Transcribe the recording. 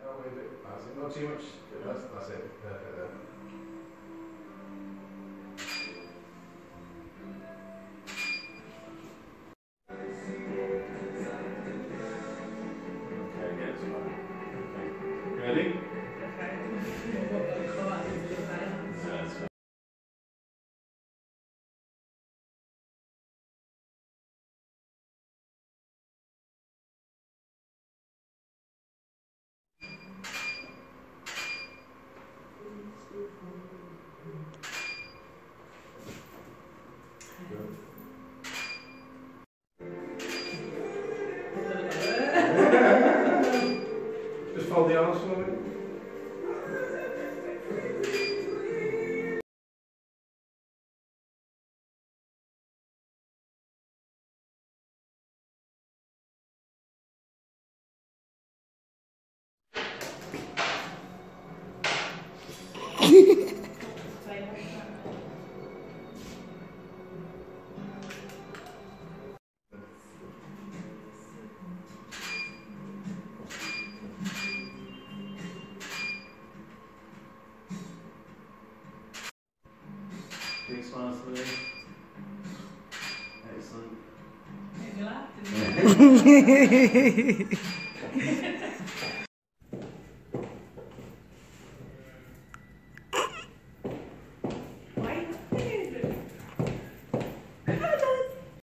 I'll leave it. That's it. Not too much. That's it. Perfect then. Okay, yeah, it's fine. Okay. Ready? Okay. That's fine. Good. Just fold the arms for me. Big smiles for me. Excellent. You laughed, didn't you?